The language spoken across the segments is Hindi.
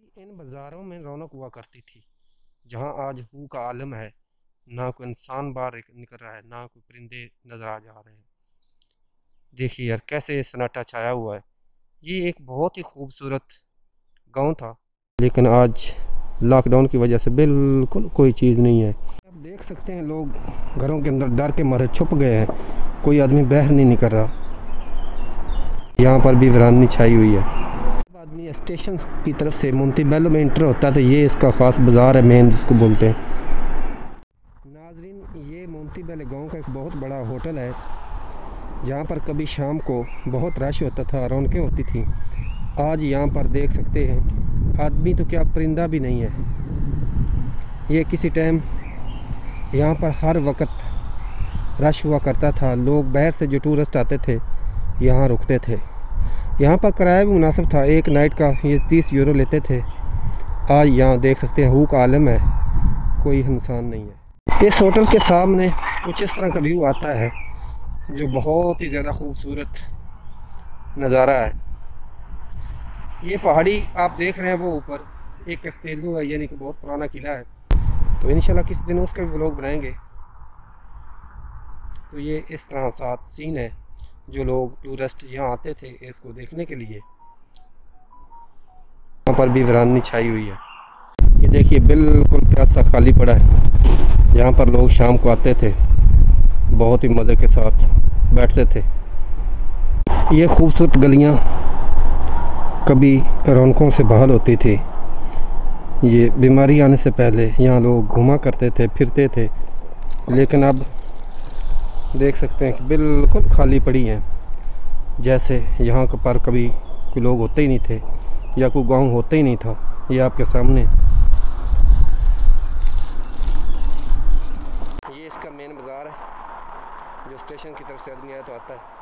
इन बाज़ारों में रौनक हुआ करती थी, जहां आज हू का आलम है। ना कोई इंसान बाहर निकल रहा है, ना कोई परिंदे नज़र आ जा रहे हैं। देखिए यार कैसे सन्नाटा छाया हुआ है। ये एक बहुत ही खूबसूरत गांव था, लेकिन आज लॉकडाउन की वजह से बिल्कुल कोई चीज़ नहीं है। आप देख सकते हैं लोग घरों के अंदर डर के मारे छुप गए हैं, कोई आदमी बाहर नहीं निकल रहा। यहाँ पर भी वीरानी छाई हुई है। आदमी स्टेशन की तरफ से मोंटेबेलो में इंटर होता है तो ये इसका ख़ास बाज़ार है, मेन जिसको बोलते हैं। नाजरीन, ये मोंटेबेलो गांव का एक बहुत बड़ा होटल है, जहाँ पर कभी शाम को बहुत रश होता था, रौनकें होती थी। आज यहाँ पर देख सकते हैं आदमी तो क्या परिंदा भी नहीं है। ये किसी टाइम यहाँ पर हर वक्त रश हुआ करता था। लोग बाहर से जो टूरिस्ट आते थे यहाँ रुकते थे। यहाँ पर किराया भी मुनासिब था, एक नाइट का ये 30 यूरो लेते थे। आज यहाँ देख सकते हैं हू का आलम है, कोई इंसान नहीं है। इस होटल के सामने कुछ इस तरह का व्यू आता है जो बहुत ही ज़्यादा खूबसूरत नज़ारा है। ये पहाड़ी आप देख रहे हैं, वो ऊपर एक कस्तेलू है, यानी कि बहुत पुराना किला है। तो इंशाल्लाह किसी दिन उसका भी व्लॉग बनाएंगे। तो ये इस तरह साथ सीन है, जो लोग टूरिस्ट यहाँ आते थे इसको देखने के लिए। यहाँ पर भी वीरानी छाई हुई है। ये देखिए बिल्कुल प्यासा खाली पड़ा है। यहाँ पर लोग शाम को आते थे, बहुत ही मज़े के साथ बैठते थे। ये खूबसूरत गलियाँ कभी रौनकों से बहाल होती थी। ये बीमारी आने से पहले यहाँ लोग घूमा करते थे, फिरते थे, लेकिन अब देख सकते हैं कि बिल्कुल खाली पड़ी हैं, जैसे यहाँ पर कभी कोई लोग होते ही नहीं थे या कोई गांव होता ही नहीं था। ये आपके सामने ये इसका मेन बाज़ार है, जो स्टेशन की तरफ से आदमी आया तो आता है।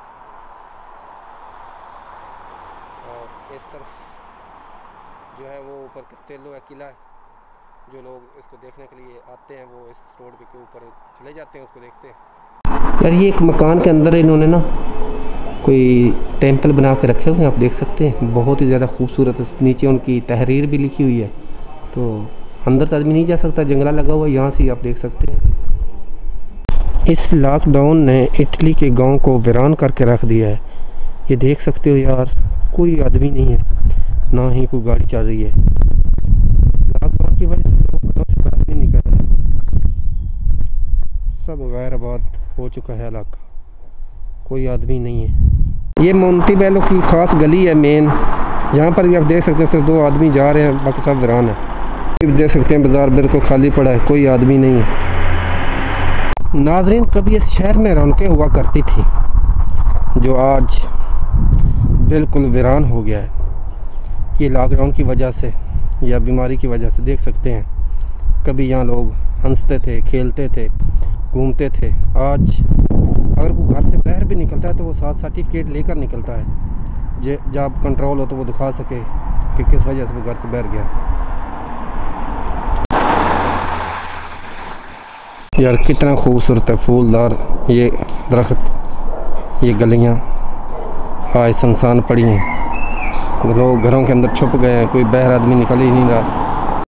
और इस तरफ जो है वो ऊपर कस्तेलो का किला है। जो लोग इसको देखने के लिए आते हैं वो इस रोड के ऊपर चले जाते हैं, उसको देखते हैं। यार ये एक मकान के अंदर इन्होंने ना कोई टेंपल बना के रखे हुए हैं, आप देख सकते हैं, बहुत ही ज़्यादा खूबसूरत। नीचे उनकी तहरीर भी लिखी हुई है। तो अंदर तो आदमी नहीं जा सकता, जंगला लगा हुआ है, यहाँ से आप देख सकते हैं। इस लॉकडाउन ने इटली के गांव को वीरान करके रख दिया है। ये देख सकते हो यार, कोई आदमी नहीं है, ना ही कोई गाड़ी चल रही है। लॉकडाउन की वजह से लोग घरों से बाहर नहीं निकल रहे, सब गैर आबाद हो चुका है इलाका, कोई आदमी नहीं है। ये मोंटेबेलो की ख़ास गली है मेन, जहाँ पर भी आप देख सकते हैं सिर्फ 2 आदमी जा रहे हैं, बाकी सब वीरान है। देख सकते हैं बाज़ार बिल्कुल खाली पड़ा है, कोई आदमी नहीं है। नाज़रीन, कभी इस शहर में रौनकें हुआ करती थी, जो आज बिल्कुल वीरान हो गया है। ये लॉकडाउन की वजह से या बीमारी की वजह से देख सकते हैं, कभी यहाँ लोग हंसते थे, खेलते थे, घूमते थे। आज अगर कोई घर से बाहर भी निकलता है तो वो साथ सर्टिफिकेट लेकर निकलता है, जब कंट्रोल हो तो वो दिखा सके कि किस वजह से वो घर से बाहर गया। यार कितना खूबसूरत है, फूलदार ये दरख्त, ये गलियाँ आज सुनसान पड़ी हैं। लोग घरों के अंदर छुप गए हैं, कोई बाहर आदमी निकल ही नहीं रहा।